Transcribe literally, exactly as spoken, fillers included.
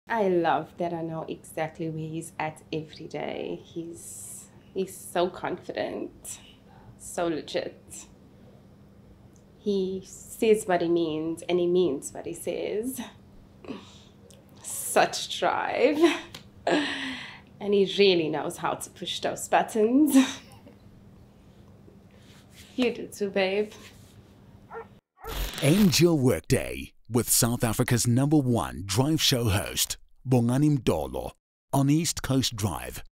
I love that I know exactly where he's at every day. He's he's so confident, so legit. He says what he means and he means what he says. Such drive. And he really knows how to push those buttons. You do too, babe. End your workday with South Africa's number one drive show host, Bongani Mtolo, on East Coast Drive.